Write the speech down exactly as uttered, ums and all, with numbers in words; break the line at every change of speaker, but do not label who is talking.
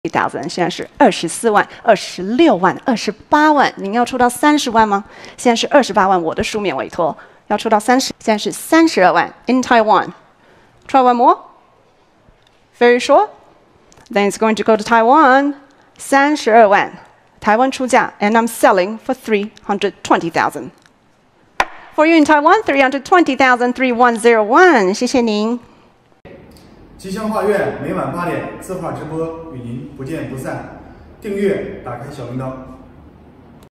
thousand， 现在是二十四万、二十六万、二十八万。您要出到三十万吗？现在是二十八万，我的书面委托要出到三十，现在是三十二万。In Taiwan, try one more. Very sure? Then it's going to go to Taiwan. 三十二万，台湾出价 ，and I'm selling for three hundred twenty thousand. For you in Taiwan, three hundred twenty thousand, three one zero one. 谢谢您。
吉祥画院每晚八点字画直播，与您不见不散。订阅，打开小铃铛。